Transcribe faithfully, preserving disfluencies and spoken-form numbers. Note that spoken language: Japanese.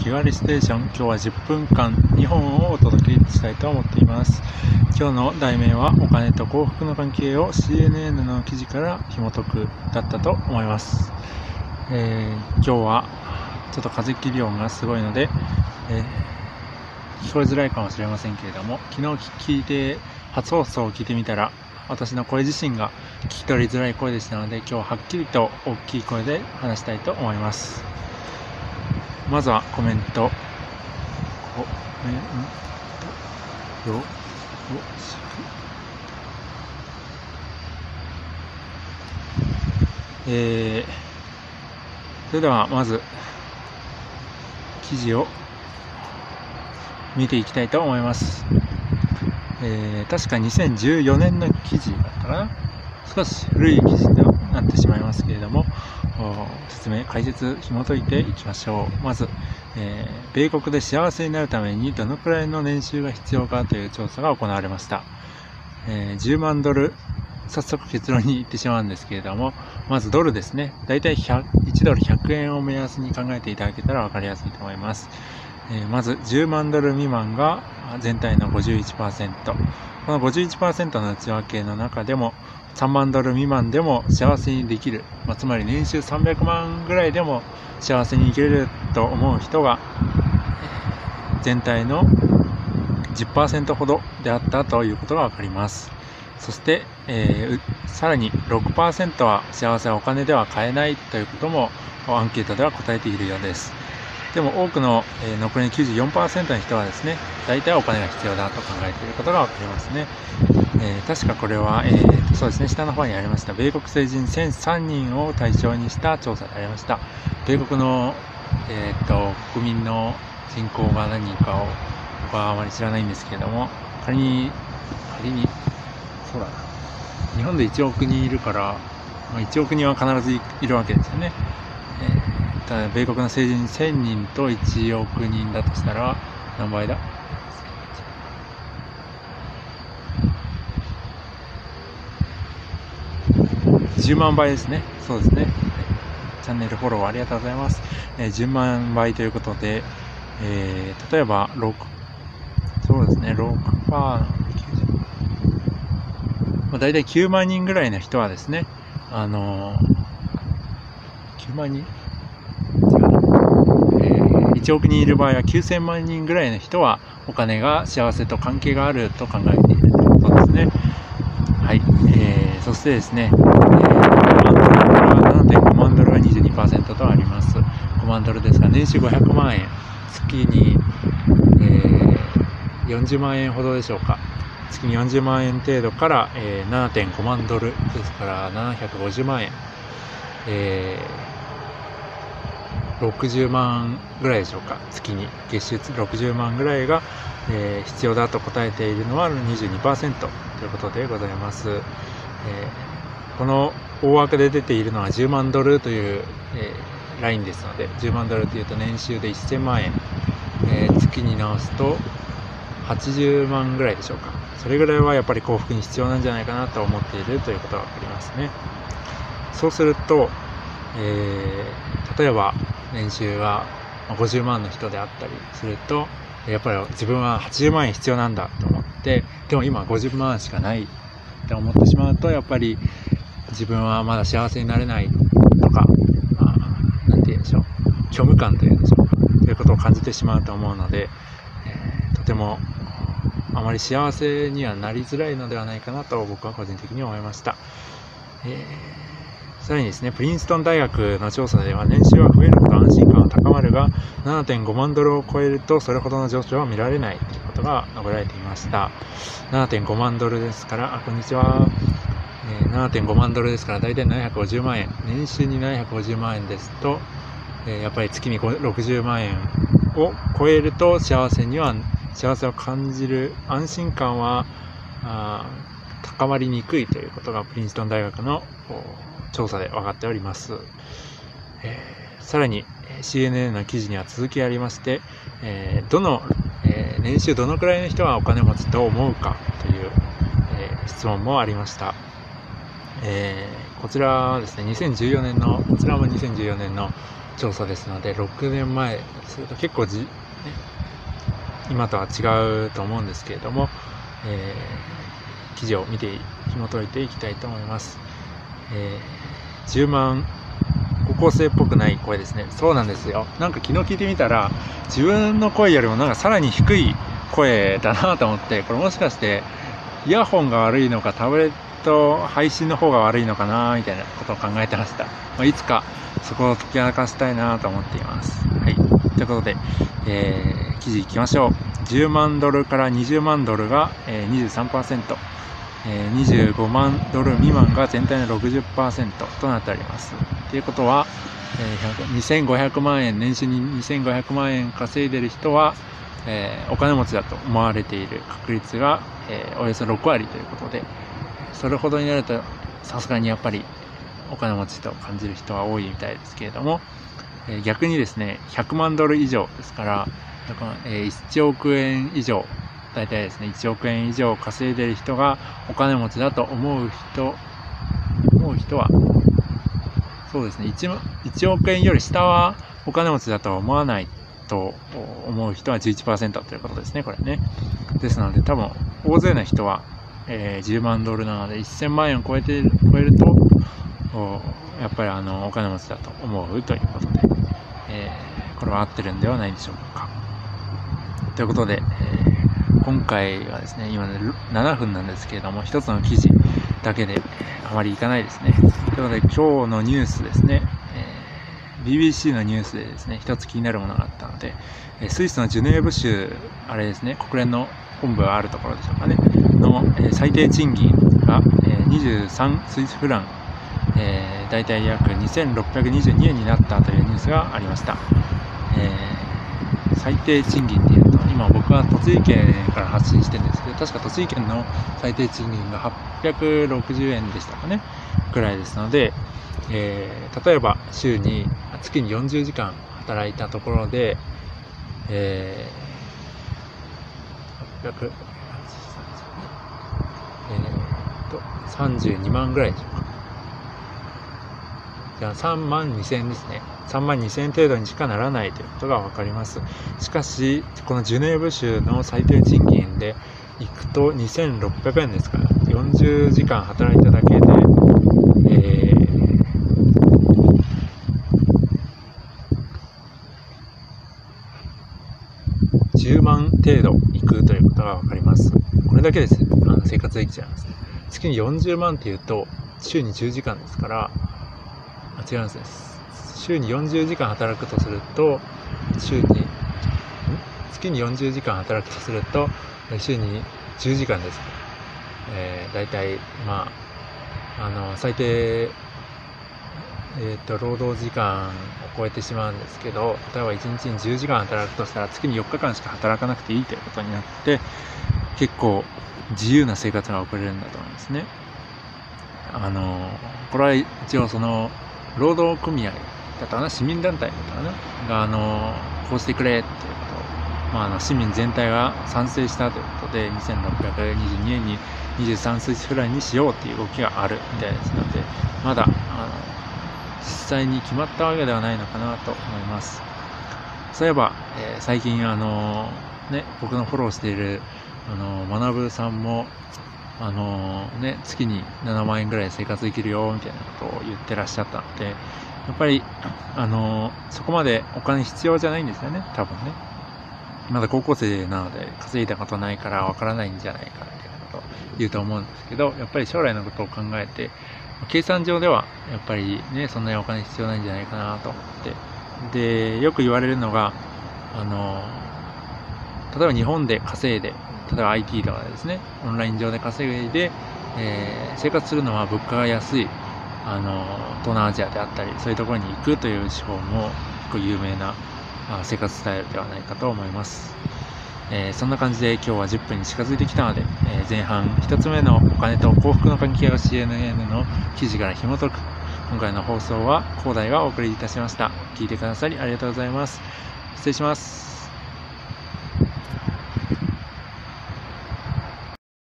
気軽ステーション、今日はじゅっぷんかんにほんをお届けしたいと思っています。今日の題名はお金と幸福の関係を シーエヌエヌ の記事から紐解くだったと思います。えー、今日はちょっと風切り音がすごいので、えー、聞こえづらいかもしれませんけれども、昨日聞いて初放送を聞いてみたら私の声自身が聞き取りづらい声でしたので、今日ははっきりと大きい声で話したいと思います。まずはコメント。コメントよろしく。えー、それではまず記事を見ていきたいと思います。えー、確かにせんじゅうよねんの記事だったかな。少し古い記事となってしまいますけれども、説明、解説、紐解いていきましょう。まず、えー、米国で幸せになるためにどのくらいの年収が必要かという調査が行われました。えー、じゅうまんドル、早速結論に行ってしまうんですけれども、まずドルですね。だいたいいちドルひゃくえんを目安に考えていただけたら分かりやすいと思います。えー、まずじゅうまんドル未満が全体の ごじゅういちパーセント。この ごじゅういちパーセント の内訳の中でもさんまんドル未満でも幸せにできる、まあ、つまり年収さんびゃくまんぐらいでも幸せに生きれると思う人が全体の じゅっパーセント ほどであったということがわかります。そして、えー、さらに ろくパーセント は幸せはお金では買えないということもアンケートでは答えているようです。でも多くの、えー、残りの きゅうじゅうよんパーセント の人はですね、大体お金が必要だと考えていることがわかりますね。えー、確かこれは、えー、そうですね、下の方にありました米国成人せんさんにんを対象にした調査でありました。米国の、えー、と国民の人口が何人かを僕はあまり知らないんですけれども、仮に仮にそうだな、日本でいちおくにんいるから、まあ、いちおくにんは必ずいるわけですよね。えー、ただ米国の成人せんにんといちおくにんだとしたら何倍だ？じゅうまんばいですね。そうですね。チャンネルフォローありがとうございます。えー、じゅうまんばいということで、えー、例えばろく、そうですね、ろくパーセント、まあ、だいたいきゅうまんにんぐらいの人はですね、あのー、きゅうまんにん、えー、いちおくにんいる場合はきゅうせんまんにんぐらいの人はお金が幸せと関係があると考えているということですね。はい、えー、そしてですね、えー、ななてんごまんドルが にじゅうにパーセント とあります。ごまんドルですが、年収ごひゃくまんえん、月に、えー、よんじゅうまんえんほどでしょうか。月によんじゅうまんえん程度から、えー、ななてんごまんドルですからななひゃくごじゅうまんえん、えー、ろくじゅうまんぐらいでしょうか。月に月収ろくじゅうまんぐらいが、えー、必要だと答えているのは にじゅうにパーセント ということでございます。えー、この大枠で出ているのはじゅうまんドルという、えー、ラインですので、じゅうまんドルというと年収でせんまんえん、えー、月に直すとはちじゅうまんぐらいでしょうか。それぐらいはやっぱり幸福に必要なんじゃないかなと思っているということがわかりますね。そうすると、えー、例えば年収がごじゅうまんの人であったりすると、やっぱり自分ははちじゅうまんえん必要なんだと思って、でも今ごじゅうまんしかないって思ってしまうと、やっぱり自分はまだ幸せになれないとか、まあ、なんて言うんでしょう、虚無感というんでしょうか、ということを感じてしまうと思うので、えー、とてもあまり幸せにはなりづらいのではないかなと僕は個人的に思いました。えーさらにですね、プリンストン大学の調査では年収は増えるほど安心感は高まるが ななてんごまんドルを超えるとそれほどの上昇は見られないということが述べられていました。ななてんごまんドルですから、あ、こんにちは、えー、ななてんごまんドルですからだいたいななひゃくごじゅうまんえん、年収にななひゃくごじゅうまんえんですと、えー、やっぱり月にろくじゅうまんえんを超えると幸せには幸せを感じる、安心感はあ高まりにくいということがプリンストン大学の調査で分かっております。えー、さらに シーエヌエヌ の記事には続きありまして、えー、どの、えー、年収どのくらいの人はお金持ちと思うかという、えー、質問もありました。えー、こちらはですね、にせんじゅうよねんのこちらもにせんじゅうよねんの調査ですので、ろくねんまえすると結構じ、ね、今とは違うと思うんですけれども、えー、記事を見て紐解いていきたいと思います。えー、じゅうまん高校生っぽくない声ですね。そうなんですよ。なんか昨日聞いてみたら、自分の声よりもなんかさらに低い声だなと思って、これもしかしてイヤホンが悪いのかタブレット配信の方が悪いのかなみたいなことを考えてました。まあ、いつかそこを解き明かしたいなと思っています。はい。ということで、えー、記事いきましょう。じゅうまんドルからにじゅうまんドルが、えー、にじゅうさんパーセント、えー、にじゅうごまんドル未満が全体の ろくじゅっパーセント となっております。ということは、えー、にせんごひゃくまんえん、年収ににせんごひゃくまんえん稼いでる人は、えー、お金持ちだと思われている確率が、えー、およそろくわりということで、それほどになるとさすがにやっぱりお金持ちと感じる人は多いみたいですけれども、えー、逆にですね、ひゃくまんドル以上ですから、だからえー、いちおくえん以上、大体ですね、いちおくえん以上稼いでる人がお金持ちだと思う人、思う人は、そうですね、1, いちおくえんより下はお金持ちだとは思わないと思う人は じゅういちパーセント ということですね、これね。ですので、多分、大勢の人は、えー、じゅうまんドルなので、せんまんえんを超えて、超えると、やっぱりあの、お金持ちだと思うということで、えー、これは合ってるんではないでしょうか。ということで、えー、今回はですね、今ななふんなんですけれども、一つの記事だけで、えー、あまりいかないですね。ということで、今日のニュースですね、えー、ビービーシー のニュースでですね、一つ気になるものがあったので、スイスのジュネーブ州、あれですね、国連の本部があるところでしょうかね、の、えー、最低賃金が、えー、にじゅうさんスイスフラン、えー、大体約にせんろっぴゃくにじゅうにえんになったというニュースがありました。えー、最低賃金っていうと、今僕は栃木県から発信してるんですけど、確か栃木県の最低賃金がはっぴゃくろくじゅうえんでしたかね、くらいですので、えー、例えば週に、月によんじゅうじかん働いたところで、えー、はっぴゃく、えー、と、さんじゅうにまんぐらいでしょうか。じゃあさんまんにせんえんですね。さんまんにせんえん程度にしかならないということがわかります。しかし、このジュネーブ州の最低賃金でいくとにせんろっぴゃくえんですから、よんじゅうじかん働いただけで、えー、じゅうまん程度いくということがわかります。これだけです。あの生活できちゃいます。月によんじゅうまんっていうと、週にじゅうじかんですから、あ、違うんです。週によんじゅうじかん働くとすると、週に、ん月によんじゅうじかん働くとすると、週にじゅうじかんです。えー、だいたい、まあ、あの、最低、えっと、労働時間を超えてしまうんですけど、例えばいちにちにじゅうじかん働くとしたら、月によっかかんしか働かなくていいということになって、結構自由な生活が送れるんだと思いますね。あの、これは一応その、労働組合だったかな、市民団体だったかなが、あの、こうしてくれっていうことを、まあ、あの、市民全体が賛成したということで、にせんろっぴゃくにじゅうにえんににじゅうさんスイスフランにしようっていう動きがあるみたいですので、まだ、あの、実際に決まったわけではないのかなと思います。そういえば、えー、最近、あの、ね、僕のフォローしている、あの、学さんも、あのー、ね、月にななまんえんぐらい生活できるよ、みたいなことを言ってらっしゃったので、やっぱり、あのー、そこまでお金必要じゃないんですよね、多分ね。まだ高校生なので稼いだことないからわからないんじゃないか、みたいなことを言うと思うんですけど、やっぱり将来のことを考えて、計算上では、やっぱりね、そんなにお金必要ないんじゃないかなと思って。で、よく言われるのが、あのー、例えば日本で稼いで、例えば アイティー とかですね、オンライン上で稼いで、えー、生活するのは物価が安い、あの、東南アジアであったり、そういうところに行くという手法も結構有名な生活スタイルではないかと思います。えー、そんな感じで今日はじゅっぷんに近づいてきたので、えー、前半ひとつめのお金と幸福の関係を シーエヌエヌ の記事から紐解く。今回の放送は広大がお送りいたしました。聞いてくださりありがとうございます。失礼します。